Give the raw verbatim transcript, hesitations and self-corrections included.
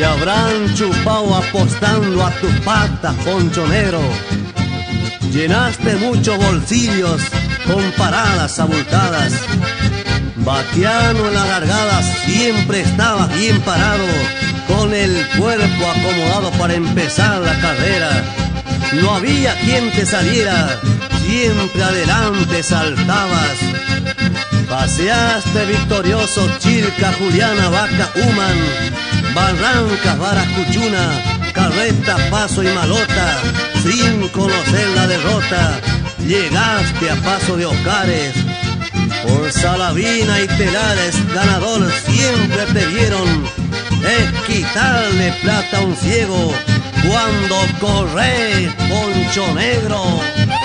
Y habrán chupado apostando a tus patas, Poncho Negro. Llenaste muchos bolsillos con paradas abultadas. Vaquiano en las largadas siempre estabas bien parado, con el cuerpo acomodado para empezar la carrera. No había quien te saliera, siempre adelante saltabas. Paseaste victorioso Chilca, Juliana, Vaca, Human, Barrancas, Baracuchuna, Carreta, Paso y Malota, sin conocer la derrota. Llegaste a Paso de Oscares, por Salavina y Telares, ganador siempre te vieron. Es quitarle plata a un ciego cuando corres, Poncho Negro.